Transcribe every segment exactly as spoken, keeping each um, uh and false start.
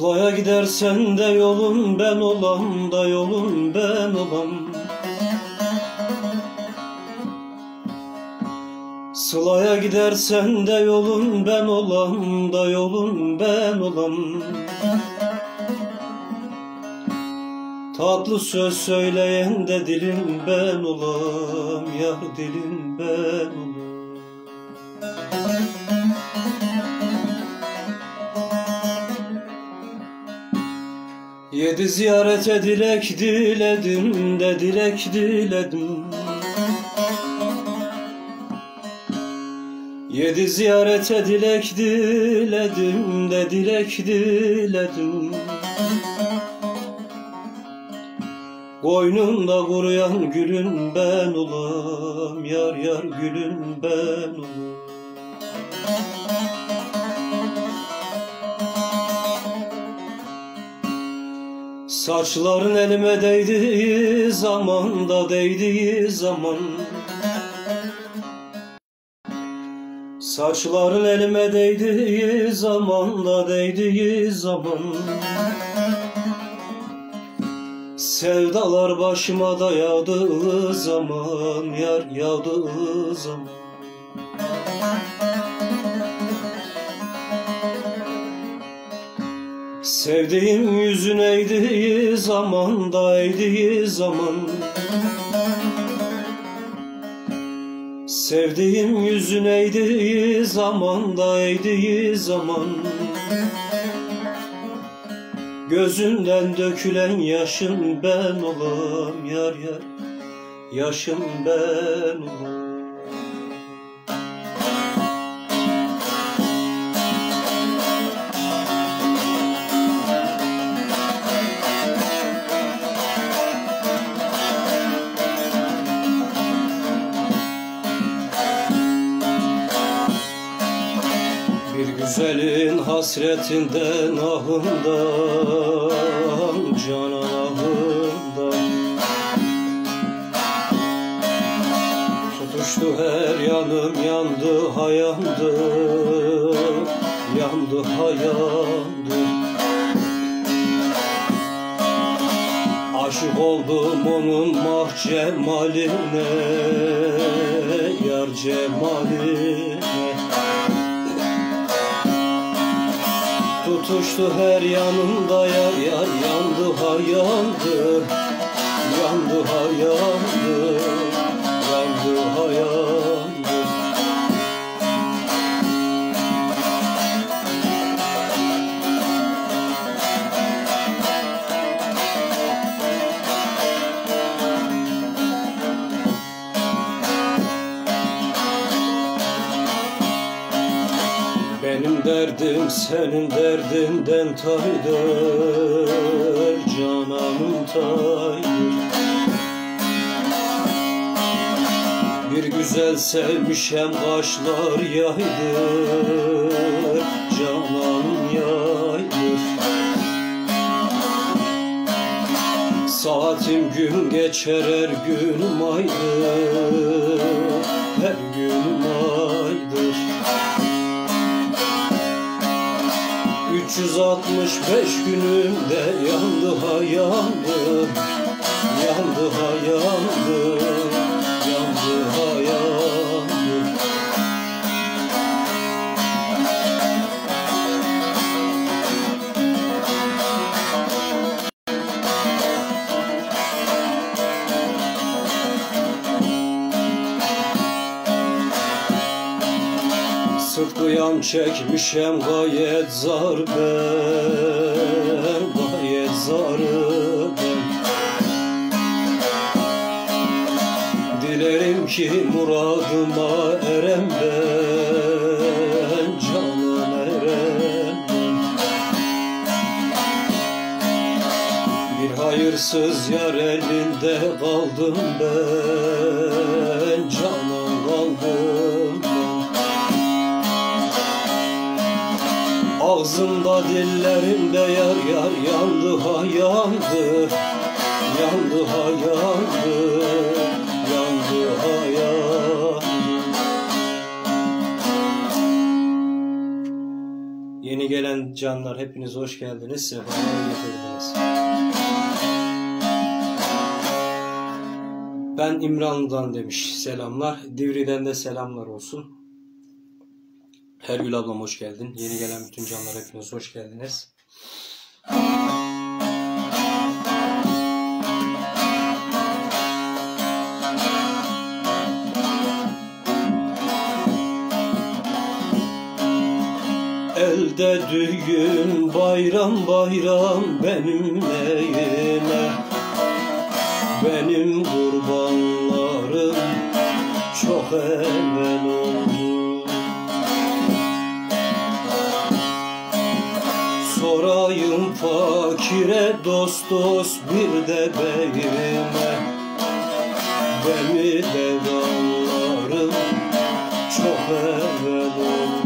Sıla'ya gidersen de yolun ben olam da yolun ben olam. Sıla'ya gidersen de yolun ben olam da yolun ben olam. Tatlı söz söyleyen de dilim ben olam, yar dilim ben olam. Yedi ziyarete dilek diledim de dilek diledim. Yedi ziyarete dilek diledim de dilek diledim. Koynunda kuruyan gülün ben olam, yar yar gülün ben olam. Saçların elime değdiği zaman da değdiği zaman. Saçların elime değdiği zaman da değdiği zaman. Sevdalar başıma da yağdığı zaman, yar yağdığı zaman. Sevdiğim yüzün eğdiği zaman da eğdiği zaman. Sevdiğim yüzün eğdiği zaman da eğdiği zaman. Gözünden dökülen yaşım ben olam, yar yar yaşım ben olam. Güzelin hasretinden, ahından, canan ahından. Tutuştu her yanım, yandı ha yandı, yandı ha yandı. Aşık oldum onun mah cemaline, yar cemaline. Tutuştu her yanımda yar yar, yandı ha yandı, yandı ha yandı, yandı ha yandı. Benim derdim senin derdinden taydır, cananım taydır. Bir güzel sevmişem kaşlar yaydır, cananım yaydır. Saatim gün geçer her günüm aydır, her günüm aydır. üç yüz altmış beş günümde yandı ha yandı, yandı ha yandı, yandı ha yandı. Sıtkı yan çekmişem gayet zar ben, gayet zarı ben. Dilerim ki muradıma erem ben, canım erem ben. Bir hayırsız yar elinde kaldım ben, canım kaldım ben. Ağzımda dillerimde yar yar yandı ha yandı, yandı ha yandı, yandı ha yandı. Yeni gelen canlar, hepiniz hoş geldiniz. Sefalar getirdiniz. Ben İmranlı'dan demiş selamlar. Divri'den de selamlar olsun. Hergül ablam hoş geldin. Yeni gelen bütün canlar, hepiniz hoş geldiniz. Elde düğün bayram bayram benim neyime, benim kurbanlarım çok evvel oldu. Sorayım fakire dost dost bir de beyime, beni devranlarım çok evvel oldu.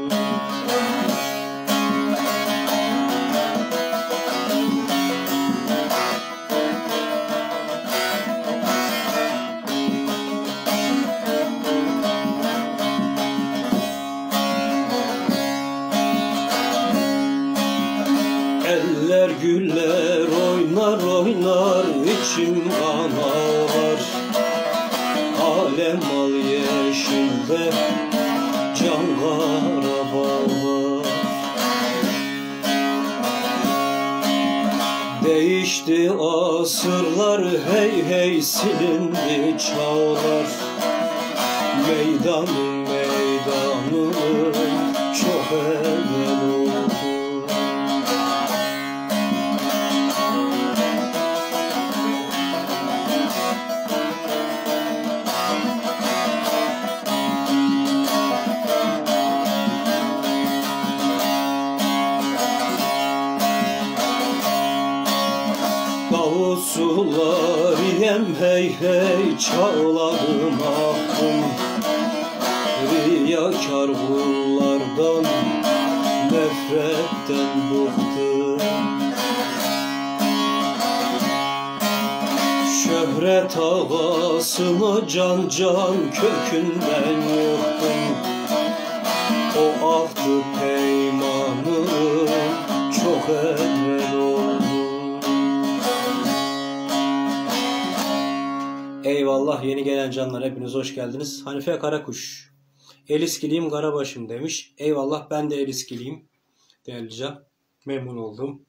Eller güller oynar oynar, içim kan ağlar. Alem al yeşilde can kara bağlar. Değişti asırlar, hey hey silindi çağlar. Meydanım meydanım çok evvel oldu. Davul sular yem hey hey çağladım aklım. Riyakar kullardan nefretten bıktım. Şöhret ağasını can can kökünden yıktım. O ahtı peymanım çok evvel oldu. Eyvallah yeni gelen canlar, hepiniz hoş geldiniz. Hanife Karakuş, Eliskiliyim Karabaşım demiş. Eyvallah, ben de Eliskiliyim değerli can. Memnun oldum.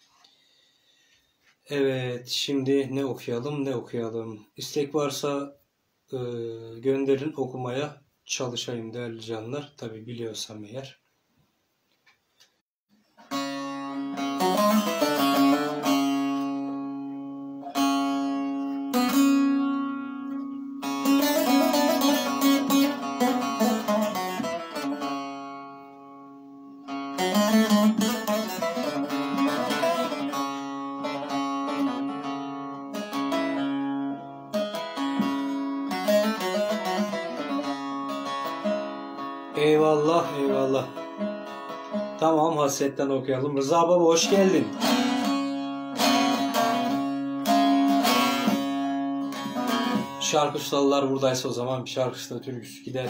Evet, şimdi ne okuyalım ne okuyalım. İstek varsa e, gönderin, okumaya çalışayım değerli canlar. Tabi biliyorsam eğer. Eyvallah eyvallah. Tamam, hasretten okuyalım. Rıza baba hoş geldin. Şarkışlalılar buradaysa o zaman bir şarkışla türküsü gidelim.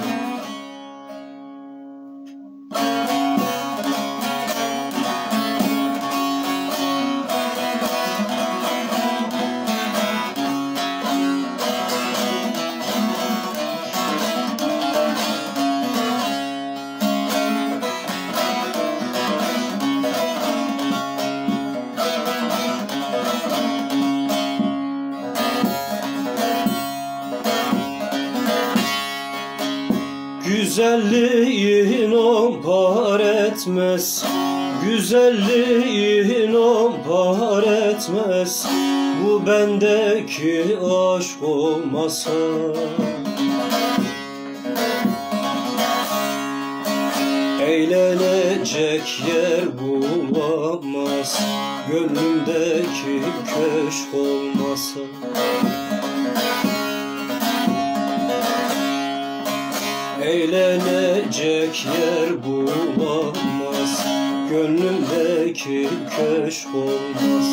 Güzelliğin on par etmez, güzelliğin on par etmez. Bu bendeki aşk olmasa. Eğlenecek yer bulamaz, gönlümdeki köşk olmasa. Eğlenecek yer bulamaz, gönlümdeki köşk olmaz.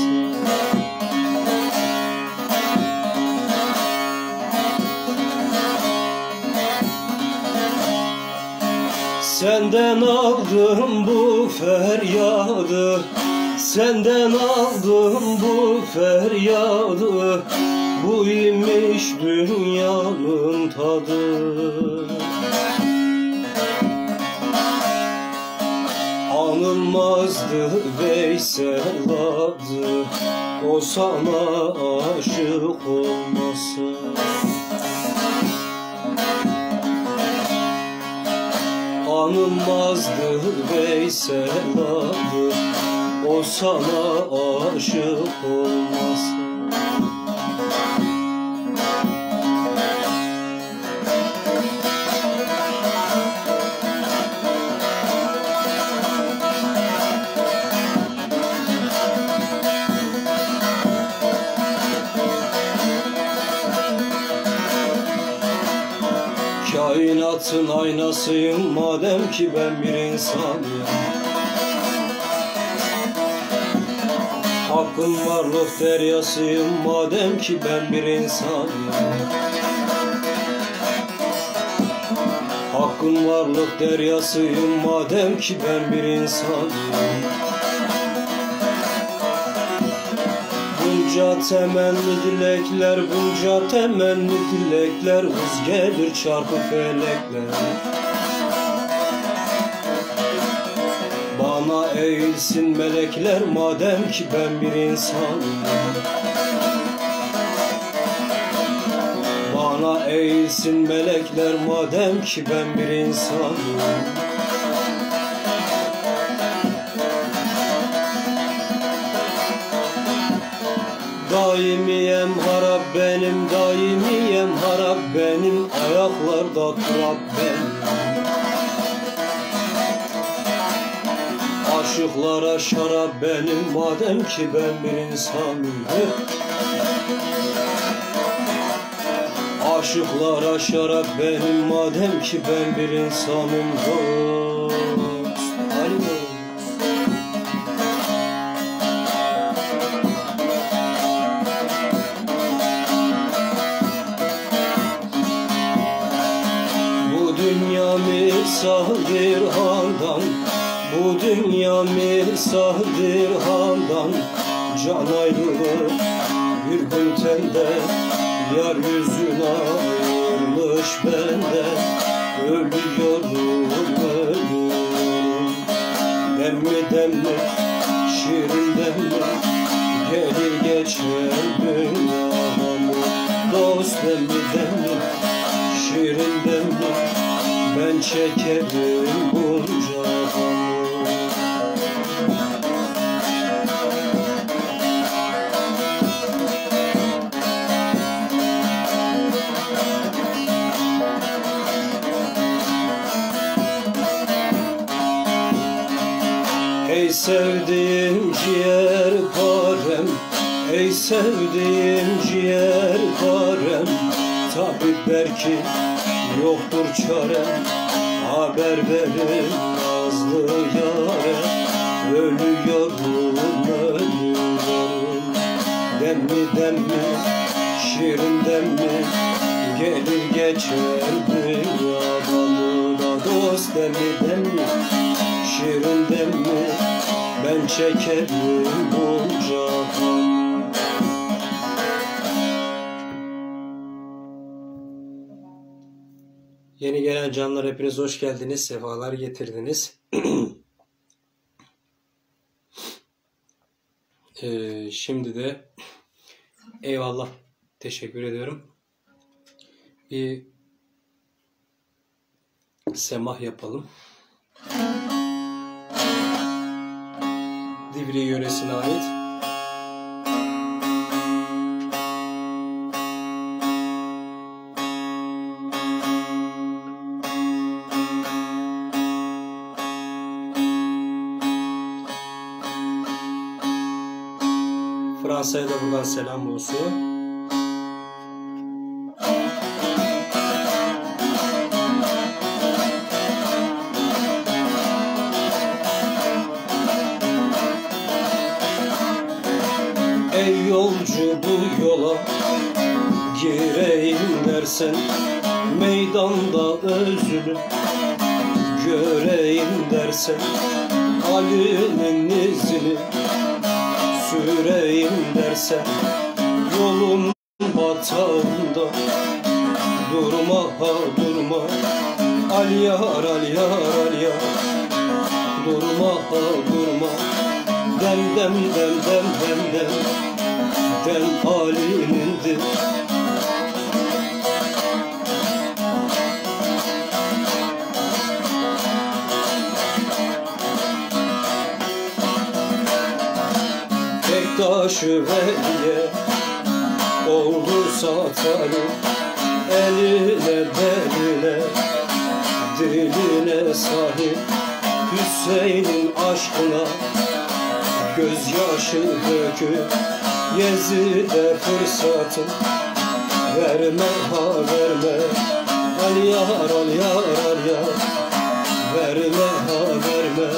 Senden aldım bu feryadı, senden aldım bu feryadı. Bu imiş dünyanın tadı. Anılmazdı Veysel adı, o sana aşık olmasa. Anılmazdı Veysel adı, o sana aşık olmasa. Kainatın aynasıyım madem ki ben bir insanım. Hakkın varlık deryasıyım madem ki ben bir insanım. Hakkın varlık deryasıyım madem ki ben bir insanım. Bunca temenni dilekler, bunca temenni dilekler, vız gelir çarpı felekler. Bana eğilsin melekler madem ki ben bir insanım. Bana eğilsin melekler madem ki ben bir insanım. Daimiyem harap benim, daimiyem harap benim, ayaklarda turap benim. Aşıklara şarap benim madem ki ben bir insanım. Aşıklara şarap benim madem ki ben bir insanım. Dost, Ali. Misafir handan, bu dünya misafir handan. Can ayrılır bir gün tende, yar yüzün ayırmış benden. Ölüyorum, ölüyorum. Demli demli, şirin demli, gelir geçer dünyamı. Dost demli demli, şirin demli, ben çekerim bunca gamı. Ey sevdiğim ciğer parem, ey sevdiğim ciğer parem. Tabip belki yoktur çarem, haber verin nazlı yâre. Ölüyorum, ölüyorum. Demli demli, şirin demli, gelir geçer dünyamı da. Dost demli demli, şirin demli, ben çekerim bunca gamı. Yeni gelen canlar hepiniz hoş geldiniz, sefalar getirdiniz. ee, şimdi de eyvallah, teşekkür ediyorum. Bir semah yapalım. Divriği yöresine ait. Fransa'ya da buradan selam olsun. Ey yolcu bu yola gireyim dersen, meydanda özülü göreyim dersen Ali'nin izini süreyim dersen yolun batağında durma ha durma al yar al yar al yar durma ha durma dem dem dem dem dem dem dem Ali'nindir. Bektaş-ı Veli'ye oldu satarı eline beline diline sahip Hüseyin'in aşkına gözyaşı döküp Yezid'e fırsatı verme ha verme al yar al yar al yar verme ha verme.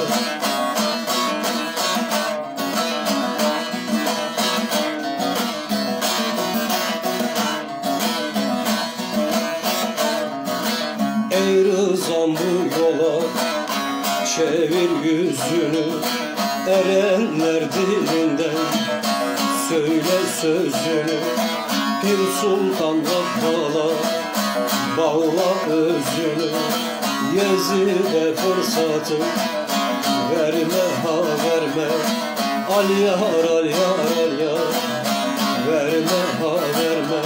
Ey Rızam bu yola çevir yüzünü erenler dilinden söyle sözünü Pir Sultan'la bağla bağla özünü Yezid'e fırsatı verme ha verme al yar al yar al yar verme ha verme.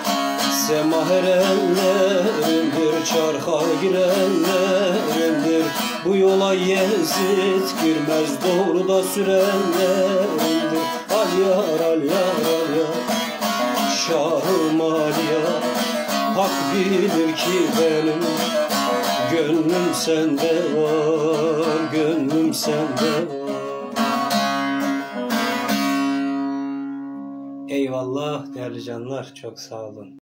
Semaherenlerindir, çarka girenlerindir, bu yola Yezid girmez doğruda sürenlerindir. Al yar al yar al yar Şah-ı Maliye hak bilir ki benim gönlüm sende var, gönlüm sende var. Eyvallah değerli canlar, çok sağ olun.